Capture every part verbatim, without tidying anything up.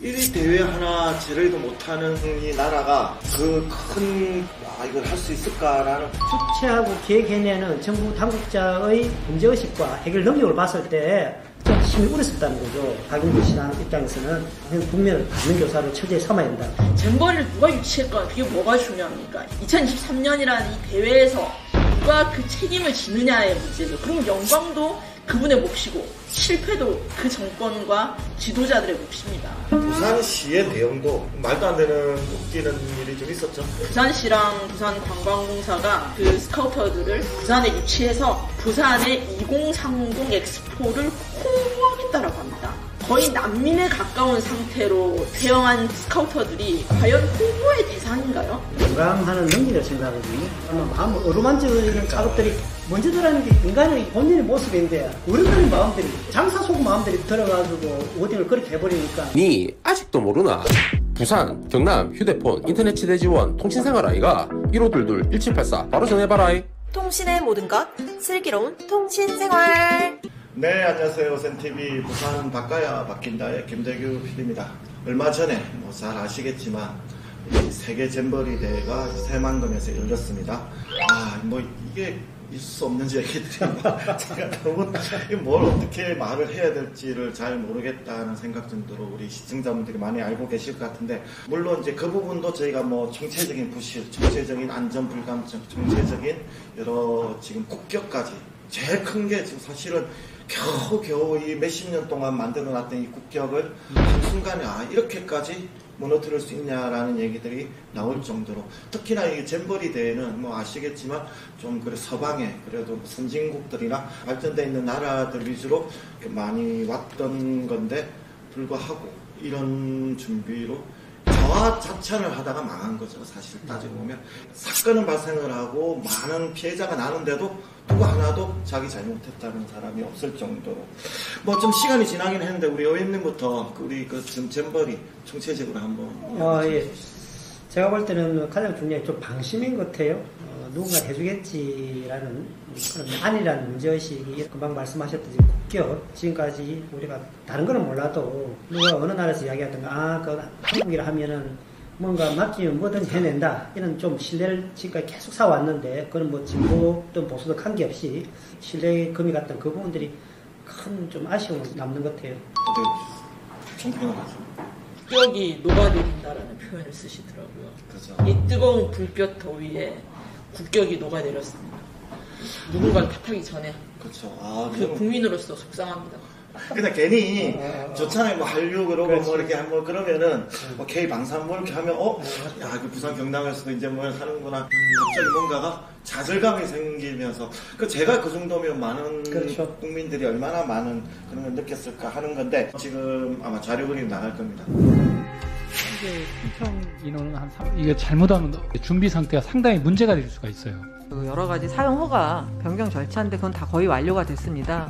일 위 대회 하나 제대로 못하는 이 나라가 그 큰 아, 이걸 할 수 있을까라는 주최하고 기획해내는 정부 당국자의 문제의식과 해결 능력을 봤을 때 좀 심히 우려스럽다는 거죠. 박용진 씨랑 입장에서는 국면을 받는 교사를 철저히 삼아야 된다. 잼버리를 누가 유치할까? 그게 뭐가 중요합니까? 이천이십삼 년이라는 이 대회에서 누가 그 책임을 지느냐의 문제죠. 그러면 영광도 그분의 몫이고 실패도 그 정권과 지도자들의 몫입니다. 부산시의 내용도 말도 안 되는 웃기는 일이 좀 있었죠. 부산시랑 부산관광공사가 그 스카우터들을 부산에 유치해서 부산의 이공삼공 엑스포를 홍보하겠다라고 합니다. 거의 난민에 가까운 상태로 태영한 스카우터들이 과연 홍보의 대상인가요? 건강하는 능력을 생각하거든요. 아마 마음을 어루만지는 작업들이 먼저 들어가는 게 인간의 본인의 모습인데 어른들의 마음들이 장사 속 마음들이 들어가지고 오딩을 그렇게 해버리니까. 니 아직도 모르나? 부산, 경남, 휴대폰, 인터넷 치대 지원, 통신생활 아이가 일오이이 일칠팔사 바로 전해봐라. 통신의 모든 것 슬기로운 통신생활. 네, 안녕하세요. 센티비 부산 바꿔야 바뀐다의 김대규 피디입니다. 얼마 전에 뭐 잘 아시겠지만 이 세계 잼버리 대회가 새만금에서 열렸습니다. 아, 뭐 이게 있을 수 없는 얘기들이 아마 제가 너무 뭘 어떻게 말을 해야 될지를 잘 모르겠다는 생각 정도로 우리 시청자분들이 많이 알고 계실 것 같은데, 물론 이제 그 부분도 저희가 뭐 정체적인 부실, 정체적인 안전 불감증, 정체적인 여러 지금 국격까지 제일 큰 게 지금 사실은 겨우겨우 이 몇십 년 동안 만들어놨던 이 국격을 한순간에 아 이렇게까지 무너뜨릴 수 있냐라는 얘기들이 나올 정도로, 특히나 이 잼버리 대회는 뭐 아시겠지만 좀 그래 서방에 그래도 선진국들이나 발전되어 있는 나라들 위주로 많이 왔던 건데 불구하고 이런 준비로 자화자찬을 하다가 망한 거죠. 사실 따지고 보면 사건은 발생을 하고 많은 피해자가 나는데도 누구 하나도 자기 잘못했다는 사람이 없을 정도로 뭐 좀 시간이 지나긴 했는데 우리 의원님부터 우리 그 지금 잼버리 총체적으로 한번. 어, 예. 제가 볼 때는 가장 중요한 게 좀 방심인 것 같아요. 어, 누군가 해주겠지라는 그런 안이라는 문제의식이 금방 말씀하셨듯이 국격, 지금까지 우리가 다른 거는 몰라도 누가 어느 나라에서 이야기하던가 아, 그 한국이라 하면은 뭔가 맡기면 뭐든 해낸다 이런 좀 신뢰를 지금까지 계속 쌓아왔는데, 그건 뭐 진보든 보수든 관계없이 신뢰의 금이 갔던 그 부분들이 큰 좀 아쉬움을 남는 것 같아요. 국격이 녹아내린다라는 표현을 쓰시더라고요. 그렇죠. 이 뜨거운 불볕 더위에 국격이 녹아내렸습니다. 누군가를 탓하기 전에. 그렇죠. 아, 그 국민으로서 속상합니다. 근데 괜히 좋잖아요. 뭐 한류 그러고 그렇지. 뭐 이렇게 한번 그러면은 뭐 K 방산 뭐 이렇게 하면 어, 야, 그 부산 경남에서도 이제 뭐 하는구나. 갑자기 뭔가가 좌절감이 생기면서 그 제가 그 정도면 많은 그렇죠. 국민들이 얼마나 많은 그런 걸 느꼈을까 하는 건데 지금 아마 자료 그림 나갈 겁니다. 현재 신청 인원은 한 삼, 이게 잘못하면 준비 상태가 상당히 문제가 될 수가 있어요. 여러 가지 사용 허가 변경 절차인데 그건 다 거의 완료가 됐습니다.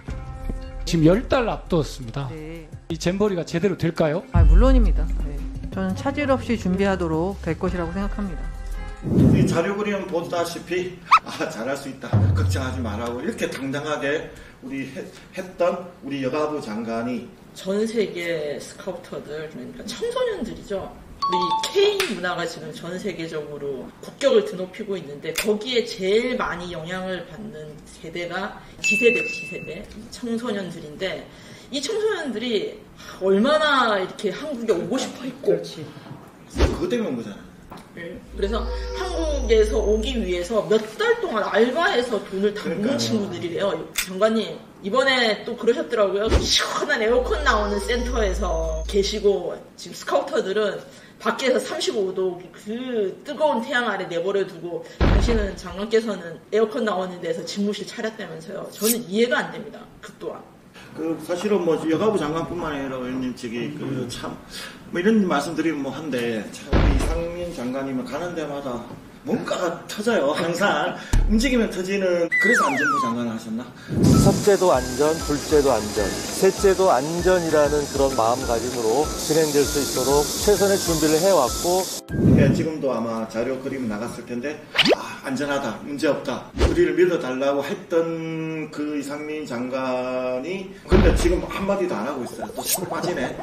지금 열 달 앞두었습니다. 네. 이 잼버리가 제대로 될까요? 아, 물론입니다. 네. 저는 차질 없이 준비하도록 될 것이라고 생각합니다. 이 자료 그림 보다시피 아 잘할 수 있다 걱정하지 말라고 이렇게 당당하게 우리 했, 했던 우리 여가부 장관이 전 세계 스카우터들, 그러니까 청소년들이죠. 우리 K 문화가 지금 전 세계적으로 국격을 드높이고 있는데 거기에 제일 많이 영향을 받는 세대가 G세대, G세대 청소년들인데, 이 청소년들이 얼마나 이렇게 한국에 오고 싶어 했고. 그렇지. 그거 때문에 온 거잖아요. 네. 그래서 한국에서 오기 위해서 몇 달 동안 알바해서 돈을 다 모은 친구들이래요. 장관님 이번에 또 그러셨더라고요. 시원한 에어컨 나오는 센터에서 계시고 지금 스카우터들은 밖에서 삼십오 도 그 뜨거운 태양 아래 내버려 두고 당신은 장관께서는 에어컨 나오는 데서 집무실 차렸다면서요. 저는 이해가 안 됩니다. 그 또한. 그 사실은 뭐 여가부 장관뿐만 아니라 의원님 저기 그 참 뭐 이런 말씀드리면 뭐 한데 참 이상민 장관님은 가는 데마다 뭔가가 터져요. 항상 움직이면 터지는. 그래서 안전부 장관을 하셨나? 첫째도 안전, 둘째도 안전, 셋째도 안전이라는 그런 마음가짐으로 진행될 수 있도록 최선의 준비를 해왔고. 예, 지금도 아마 자료 그림 나갔을 텐데 아, 안전하다, 문제없다, 우리를 믿어달라고 했던 그 이상민 장관이 근데 지금 한마디도 안 하고 있어요. 또 쑥 빠지네.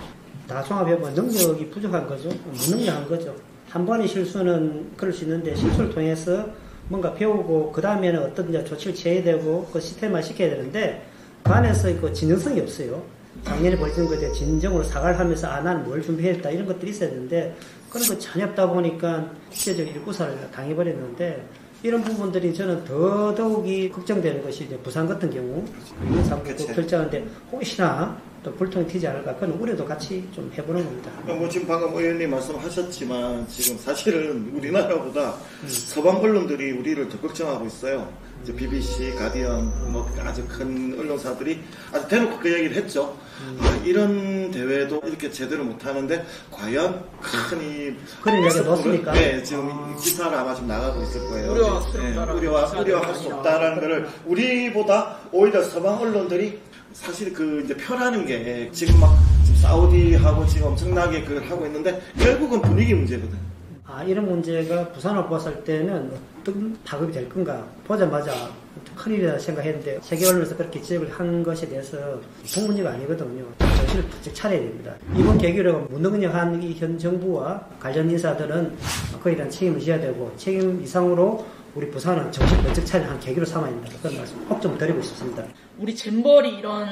다 종합해보면 능력이 부족한 거죠. 무능력한 거죠. 한 번의 실수는 그럴 수 있는데 실수를 통해서 뭔가 배우고 그 다음에는 어떤 이제 조치를 취해야 되고 그 시스템화 시켜야 되는데 그 안에서 그 진정성이 없어요. 작년에 벌어진 것에 진정으로 사과를 하면서 아 나는 뭘 준비했다 이런 것들이 있어야 되는데 그런 거 전혀 없다 보니까 실제적으로 일구사를 당해버렸는데 이런 부분들이 저는 더더욱이 걱정되는 것이 이제 부산 같은 경우 사고 결정하는데 혹시나 또 불통이 튀지 않을까 그런 우려도 같이 좀 해보는 겁니다. 뭐 지금 방금 의원님 말씀하셨지만 지금 사실은 우리나라보다 음. 서방 언론들이 우리를 더 걱정하고 있어요. 이제 비비씨, 가디언, 뭐 아주 큰 언론사들이 아주 대놓고 그 얘기를 했죠. 음. 아, 이런 대회도 이렇게 제대로 못하는데 과연 큰이 그런 얘기가 넣었습니까? 네, 지금 아. 기사를 아마 좀 나가고 있을 거예요. 우려스럽다라는 네, 우려와 우려할 수 없다라는 거를 우리보다 오히려 서방 언론들이 사실 그 이제 표라는 게 지금 막 지금 사우디하고 지금 엄청나게 그걸 하고 있는데 결국은 분위기 문제거든. 아 이런 문제가 부산을 봤을 때는 어떤 파급이 될 건가 보자마자 큰일이라 생각했는데 세계 언론에서 그렇게 지적을 한 것에 대해서 보통 문제가 아니거든요. 정신을 바짝 차려야 됩니다. 이번 계기로 무능력한 이 현 정부와 관련 인사들은 그에 대한 책임을 져야 되고 책임 이상으로 우리 부산은 정신 번쩍 차리는 한 계기로 삼아야 된다. 그런 말씀 꼭 좀 드리고 싶습니다. 우리 잼벌이 이런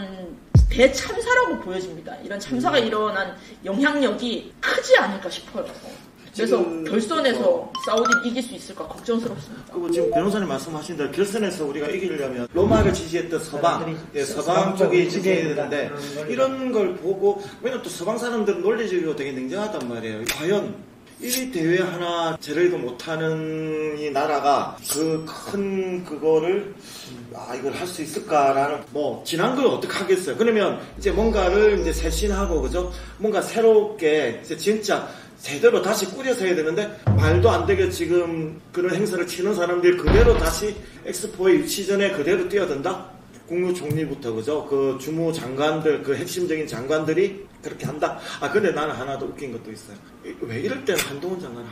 대참사라고 보여집니다. 이런 참사가 일어난 영향력이 크지 않을까 싶어요. 그래서 결선에서 사우디를 이길 수 있을까 걱정스럽습니다. 그리고 지금 변호사님 말씀하신 대로 결선에서 우리가 이기려면 로마를 지지했던 서방, 예, 서방 쪽이 지지해야 되는데 이런 걸 보고 왜냐면 또 서방 사람들은 논리적으로 되게 냉정하단 말이에요. 과연 이 대회 하나 제대로 못하는 이 나라가 그 큰 그거를 아 이걸 할 수 있을까라는 뭐 지난 걸 어떻게 하겠어요. 그러면 이제 뭔가를 이제 쇄신하고 그죠? 뭔가 새롭게 이제 진짜 제대로 다시 꾸려서 해야 되는데 말도 안 되게 지금 그런 행사를 치는 사람들이 그대로 다시 엑스포의 유치 전에 그대로 뛰어든다? 국무총리부터 그죠? 그 주무 장관들 그 핵심적인 장관들이 그렇게 한다. 아 근데 나는 하나 더 웃긴 것도 있어요. 왜 이럴 때는 한동훈 장관을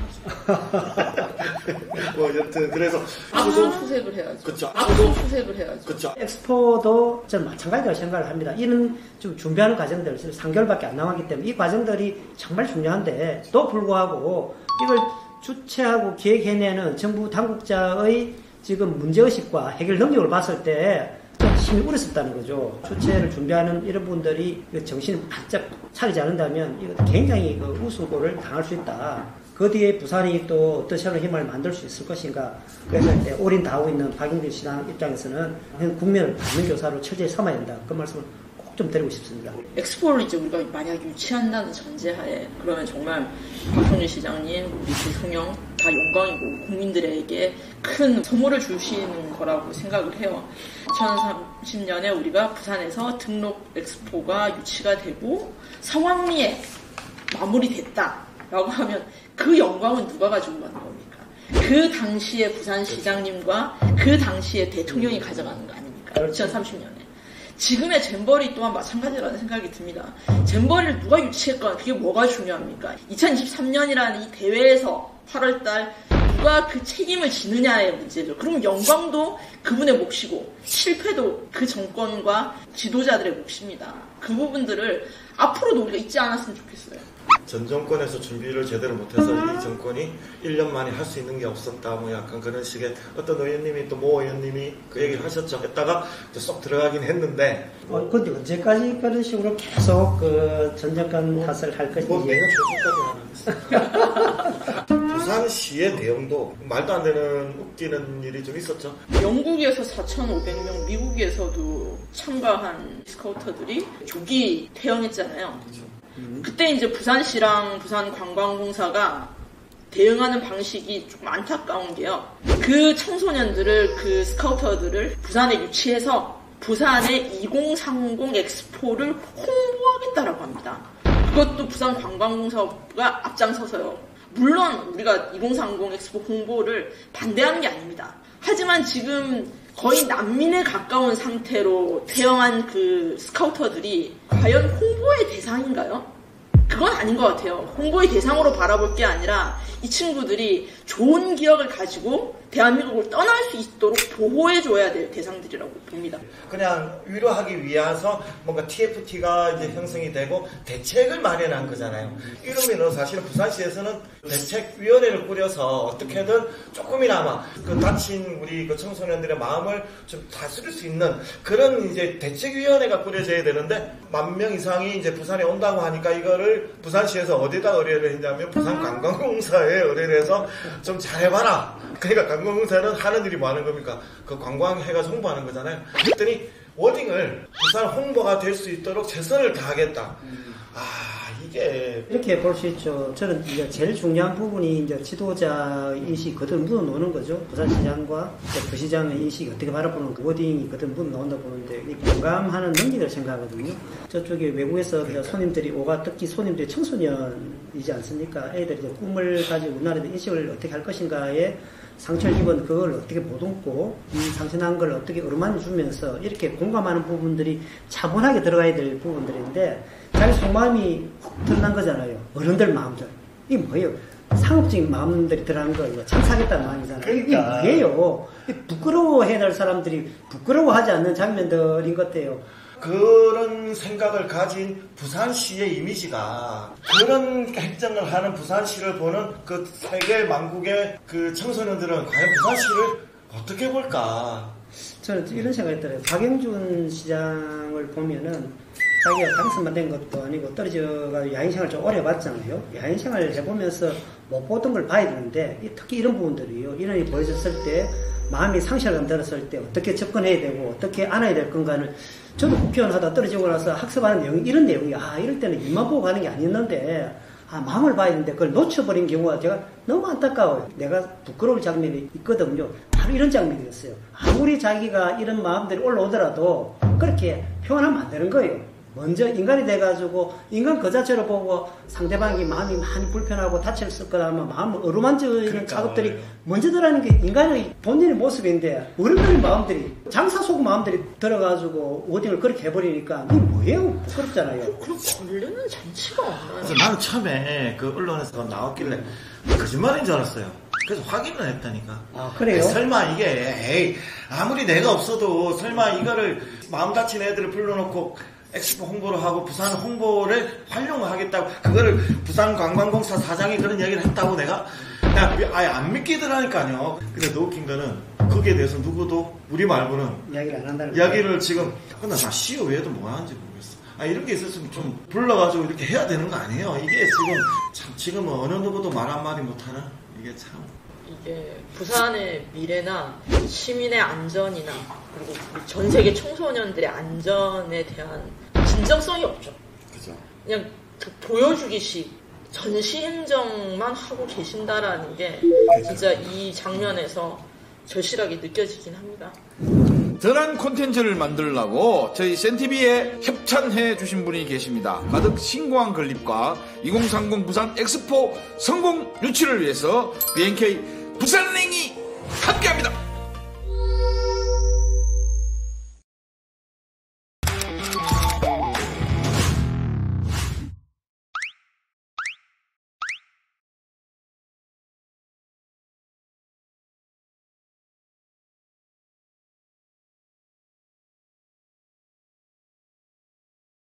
하는 뭐 여튼 그래서 압수수색을 해야죠. 그렇죠. 압수수색을 해야죠. 그렇죠. 엑스포도 저는 마찬가지라고 생각을 합니다. 이런 좀 준비하는 과정들 삼 개월밖에 안 남았기 때문에 이 과정들이 정말 중요한데 또 불구하고 이걸 주최하고 기획해내는 정부 당국자의 지금 문제의식과 해결 능력을 봤을 때 심히 우려스럽다는 거죠. 주최를 준비하는 이런 분들이 정신을 바짝 차리지 않는다면 이거 굉장히 그 우승골을 당할 수 있다. 그 뒤에 부산이 또 어떤 새로운 힘을 만들 수 있을 것인가. 그래서 이제 올인 다 하고 있는 박영준 시장 입장에서는 국면을 받는 교사로 철저히 삼아야 된다. 그 말씀을 꼭 좀 드리고 싶습니다. 엑스포를 이제 우리가 만약 유치한다는 전제하에 그러면 정말 박영준 시장님, 우리 대통령 다 영광이고 국민들에게 큰 선물을 주시는 거라고 생각을 해요. 이천삼십 년에 우리가 부산에서 등록 엑스포가 유치가 되고 성황리에 마무리됐다라고 하면 그 영광은 누가 가지고 가는 겁니까? 그 당시에 부산시장님과 그 당시에 대통령이 가져가는 거 아닙니까? 이천삼십 년에. 지금의 잼버리 또한 마찬가지라는 생각이 듭니다. 잼버리를 누가 유치했건 그게 뭐가 중요합니까? 이천이십삼 년이라는 이 대회에서 팔월달 누가 그 책임을 지느냐의 문제죠. 그럼 영광도 그분의 몫이고 실패도 그 정권과 지도자들의 몫입니다. 그 부분들을 앞으로도 우리가 잊지 않았으면 좋겠어요. 전 정권에서 준비를 제대로 못해서 이 정권이 일 년 만에 할 수 있는 게 없었다. 뭐 약간 그런 식의 어떤 의원님이 또 모 의원님이 그 얘기를 하셨죠. 했다가 쏙 들어가긴 했는데. 어, 근데 언제까지 그런 식으로 계속 그 전 정권 탓을 할 것인지. 뭐 내가 조금까지 안 하겠어. 부산시의 내용도 말도 안 되는 웃기는 일이 좀 있었죠. 영국에서 사천오백 명, 미국에서도 참가한 스카우터들이 조기 퇴영했잖아요. 그렇죠. 그때 이제 부산시랑 부산관광공사가 대응하는 방식이 조금 안타까운 게요. 그 청소년들을, 그 스카우터들을 부산에 유치해서 부산의 이공삼공 엑스포를 홍보하겠다라고 합니다. 그것도 부산관광공사가 앞장서서요. 물론 우리가 이공삼공 엑스포 홍보를 반대하는 게 아닙니다. 하지만 지금 거의 난민에 가까운 상태로 태영한 그 스카우터들이 과연 홍보의 대상인가요? 그건 아닌 것 같아요. 홍보의 대상으로 바라볼 게 아니라 이 친구들이 좋은 기억을 가지고 대한민국을 떠날 수 있도록 보호해줘야 될 대상들이라고 봅니다. 그냥 위로하기 위해서 뭔가 티에프티가 이제 형성이 되고 대책을 마련한 거잖아요. 이러면은 사실은 부산시에서는 대책위원회를 꾸려서 어떻게든 조금이나마 그 다친 우리 그 청소년들의 마음을 좀 다스릴 수 있는 그런 이제 대책위원회가 꾸려져야 되는데 만 명 이상이 이제 부산에 온다고 하니까 이거를 부산시에서 어디다 의뢰를 했냐면 부산관광공사에 의뢰를 해서 좀 잘해봐라. 그러니까 관광공사는 하는 일이 뭐 하는 겁니까? 그 관광해가지고 홍보하는 거잖아요. 그랬더니 워딩을 부산 홍보가 될 수 있도록 최선을 다하겠다. 아, 이게. 이렇게 볼 수 있죠. 저는 이제 제일 중요한 부분이 이제 지도자 인식이 그대로 묻어 놓는 거죠. 부산시장과 부시장의 인식이 어떻게 바라보는 그 워딩이 그대로 묻어 나온다 보는데, 이 공감하는 능력을 생각하거든요. 저쪽에 외국에서 그러니까. 손님들이 오가 특히 손님들이 청소년이지 않습니까? 애들이 이제 꿈을 가지고 우리나라에 인식을 어떻게 할 것인가에 상처를 입은 그걸 어떻게 보듬고 이 상처난 걸 어떻게 어루만져 주면서 이렇게 공감하는 부분들이 차분하게 들어가야 될 부분들인데 자기 속마음이 훅 드러난 거잖아요. 어른들 마음들. 이게 뭐예요? 상업적인 마음들이 들어간 거 이거 참사하겠다는 마음이잖아요. 그러니까. 이게 뭐예요? 부끄러워해야 될 사람들이 부끄러워하지 않는 장면들인 것 같아요. 그런 생각을 가진 부산시의 이미지가 그런 행정을 하는 부산시를 보는 그 세계 만국의 그 청소년들은 과연 부산시를 어떻게 볼까? 저는 이런 생각이 들어요. 박영준 시장을 보면은 자기가 당선만 된 것도 아니고 떨어져가지고 야인생활을 좀 오래 해봤잖아요. 야인생활을 해보면서 못 보던 걸 봐야 되는데 특히 이런 부분들이요. 이런 일이 보여졌을 때 마음이 상실감 들었을 때 어떻게 접근해야 되고 어떻게 안아야 될 건가를 저도 국회의원 하다 떨어지고 나서 학습하는 내용이 이런 내용이 아 이럴 때는 입만 보고 가는 게 아니었는데 아 마음을 봐야 되는데 그걸 놓쳐버린 경우가 제가 너무 안타까워요. 내가 부끄러울 장면이 있거든요. 바로 이런 장면이었어요. 아무리 자기가 이런 마음들이 올라오더라도 그렇게 표현하면 안 되는 거예요. 먼저 인간이 돼가지고 인간 그 자체로 보고 상대방이 마음이 많이 불편하고 다쳤을 거라면 마음을 어루만지는 그러니까, 작업들이 네. 먼저 들어가는 게 인간의 본인의 모습인데 어른들의 마음들이 장사 속 마음들이 들어가지고 워딩을 그렇게 해버리니까 이게 뭐예요? 부끄럽잖아요. 그럼 걸리는 장치가 없나요? 그래서 나는 처음에 그 언론에서 나왔길래 거짓말인 줄 알았어요. 그래서 확인을 했다니까. 아, 그래요? 설마 이게 에이 아무리 내가 없어도 설마 이거를 마음 다친 애들을 불러놓고 엑스포 홍보를 하고 부산 홍보를 활용을 하겠다고 그거를 부산관광공사 사장이 그런 얘기를 했다고 내가 야, 아예 안 믿기더라니까요. 근데 더 웃긴 거는 거기에 대해서 누구도 우리 말고는 이야기를 안 한다는 이야기를 지금 근데 나 시효 외에도 뭐 하는지 모르겠어. 아 이런 게 있었으면 좀 불러가지고 이렇게 해야 되는 거 아니에요? 이게 지금 참 지금은 어느 누구도 말 한마디 못하는 이게 참 이게 부산의 미래나 시민의 안전이나 그리고 전 세계 청소년들의 안전에 대한 진정성이 없죠. 그죠. 그냥 그 보여주기식 전시 행정만 하고 계신다라는 게 진짜 이 장면에서 절실하게 느껴지긴 합니다. 더 나은 콘텐츠를 만들려고 저희 센티비에 협찬해 주신 분이 계십니다. 가득 신고한 건립과 이공삼공 부산 엑스포 성공 유치를 위해서 비엔케이 부산행이 핫!